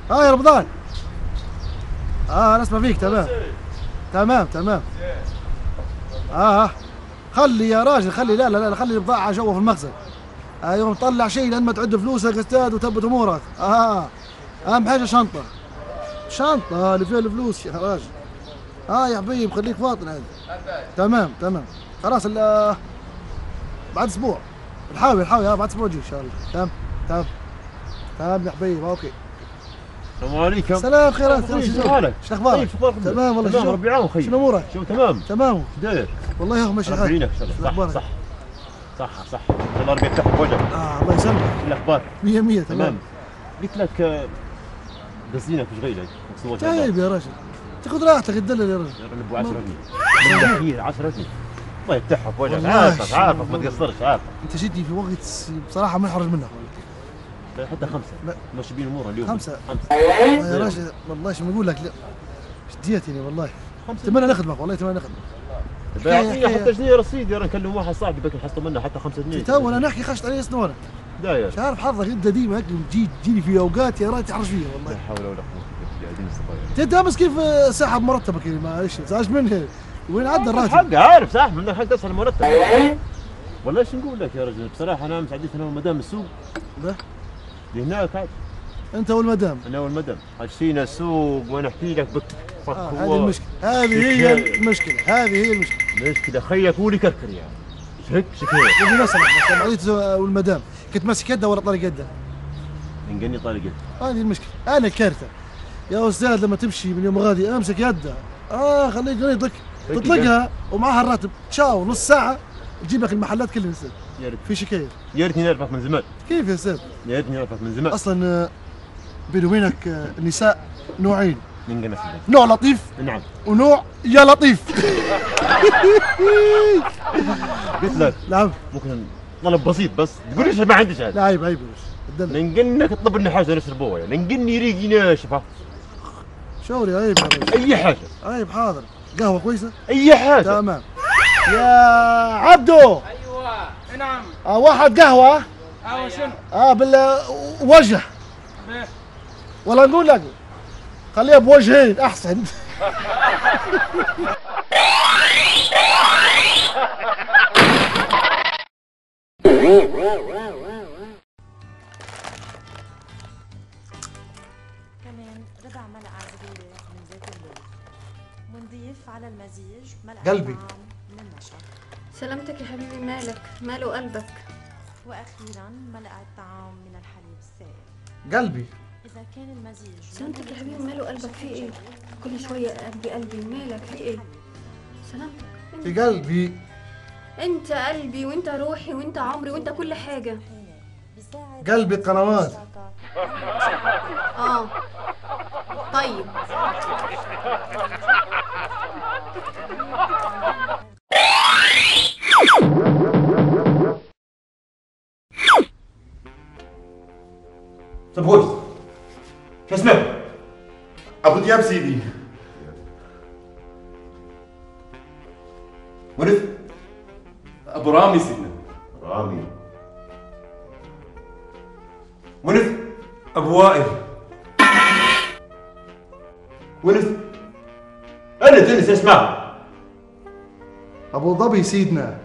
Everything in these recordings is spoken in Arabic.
يا رمضان. انا اسمع فيك. تمام تمام تمام. خلي يا راجل، خلي، لا خلي البضاعة جوا في المخزن. يوم تطلع شيء لما تعد فلوسك استاذ وتثبت امورك. اهم حاجة شنطة اللي فيها الفلوس يا راجل. يا حبيب خليك فاطن هذا. تمام تمام. خلاص بعد اسبوع نحاول بعد اسبوع اجي ان شاء الله. تمام تمام تمام يا حبيب. اوكي. السلام عليكم. سلام خيرات. شو حالك؟ شو اخبارك؟ تمام والله. تمام ربي يعاون خيي. شنو امورك؟ شو تمام؟ تمام. شو داير؟ والله يا ماشي حالك. يعينك ان شاء الله. صح الله ربي يفتح بوجهك. الله يسلمك. شو الاخبار؟ 100 تمام. قلت لك بنزينك وش غيرك؟ طيب يا رجل تاخذ راحتك تدلل يا رجل. ابو 10 جنيه 10 جنيه الله يفتحها بوجهك. عارفك ما تقصرش. عارفك انت جيتني في وقت بصراحه ما يحرج منك. لا حتى 5 ماشي بين امورها اليوم. 5 يا رجل والله شو بقول لك. لا جديتني والله. تمنى نخدمك والله تمنى نخدمك. يعطيني حتى جنيه رصيد يا رجل. نكلم واحد صاحبي بك نحصل منه حتى 5 جنيه. تو انا نحكي خشت علي سنونه. داير مش عارف حظك انت ديما هيك تجيني في اوقات يا راجل تحرج فيها والله. لا حول ولا قوه الا بالله. انت امس كيف ساحب مرتبك معلش زعلت مني. وين عدى الراتب؟ حق عارف ساحب منك حق تصل المرتب. والله ايش نقول لك يا رجل بصراحه انا امس عديت انا والمدام السوق. له هناك عاد. انت والمدام؟ انا والمدام عشينا السوق وانا احكي لك هذه المشكله. هذه هي المشكله. مشكله خيك هو اللي كركر يعني. هيك شكيت. ودي مثلا عديت والمدام كنت ماسك يدها ولا طارق يدها؟ انقني طارق يدها. هذه المشكله. انا كارثه يا استاذ لما تمشي من يوم غادي امسك يدها. خليك تطلقها ومعها الراتب. تشاو نص ساعه تجيب لك المحلات كلها استاذ. يا ريت في شكاير. يا ريتني نعرفك من زمان. كيف يا استاذ؟ يا ريتني نعرفك من زمان. اصلا بيني وبينك النساء نوعين. ننقنك نوع لطيف. نعم. ونوع يا لطيف. قلت لك. نعم. ممكن طلب بسيط بس تقول ليش ما عنديش هذا. لا عيب ننقنك اطلب لنا حاجه نشربوها يعني. ننقني ريقي ناشفه. شوري عيب يا رجل. اي حاجه. عيب حاضر. قهوه كويسه؟ اي حاجه. تمام. يا عبدو. ايوه نعم. واحد قهوه. شنو؟ بالوجه. ليه؟ والله نقول لك خليها بوجهين احسن. كمان ربع ملعقة صغيرة من زيت اللوز ونضيف على المزيج ملعقة قلبي. طعام من النشا. سلامتك يا حبيبي. مالك؟ ماله قلبك؟ وأخيرا ملعقة طعام من الحليب السائل. قلبي. إذا كان المزيج سلامتك يا حبيبي. ماله قلبك؟ في ايه؟ كل شوية قلبي مالك؟ في ايه؟ سلامتك. في قلبي. انت قلبي وانت روحي وانت عمري وانت كل حاجة. قلبي قنوات. طيب. سبوس شو اسمك؟ ابو دياب سيدي. ورث؟ ابو رامي سيدنا. رامي. ورث؟ ابو وائل. ورث؟ انس اسمع. ابو ظبي سيدنا.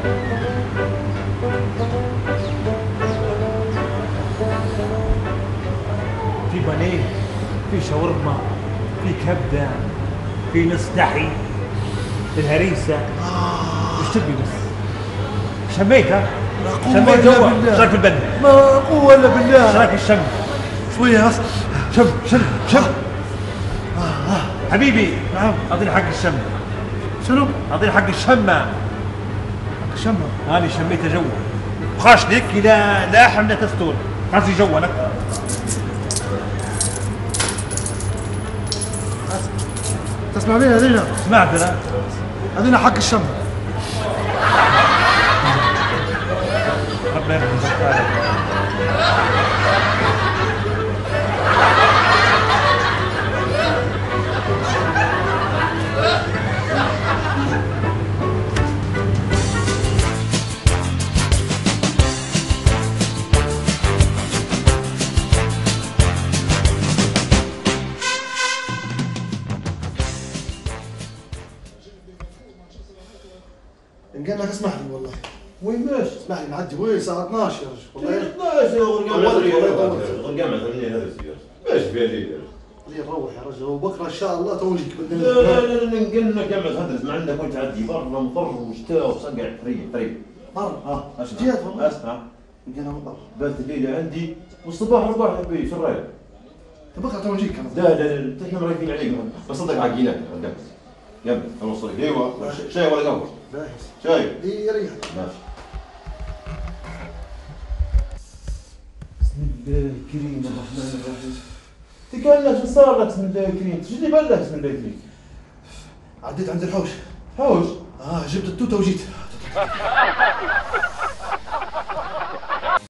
في بانيه، في شاورما، في كبده، في نص دحي، الهريسه. ايش تبي بس؟ شميتها؟ شميت جوا؟ ايش رايك بالبن؟ ما قوة الا بالله. ايش رايك بالشم؟ شوية اصلا. شم حبيبي. نعم. اعطيني حق الشم. شنو؟ اعطيني حق الشمه. حق الشمة. هاني شميتها جوا. وخاش لك لا حملة تستور. خاصي جوا لك. تسمع بيها هذينا؟ سمعت انا. هذينا حق الشمة. ربنا يرحمك. إن قال لك اسمح لي والله. وين ماشي؟ اسمح لي نعدي وين الساعة 12 يا رجل والله. 12 يا غرقان غرقان هذا السيارة ماشي فيها ليل يا رجل. خليه نروح يا رجل وبكره ان شاء الله تو نجيك. لا نقلنا كمل هدرس ما عندك وين تعدي برا مطر وشتاء وصقع فريق برا اسمع جيت والله. اسمع لقينا من برا. بات الليلة عندي والصباح رباح في الرايق. بكره تو نجيك انا. لا احنا مريفين عليك بس صدق عقيناك قدامك يلا نوصلك. ايوه شاي ولا قهوة؟ باهي. شاي. اي ريح. ماشي. بسم الله الكريم الرحمن الرحيم. تكلم شو صار لك بسم الله الكريم؟ شو اللي بلك بسم الله الكريم؟ عديت عند الحوش. حوش؟ جبت التوته وجيت.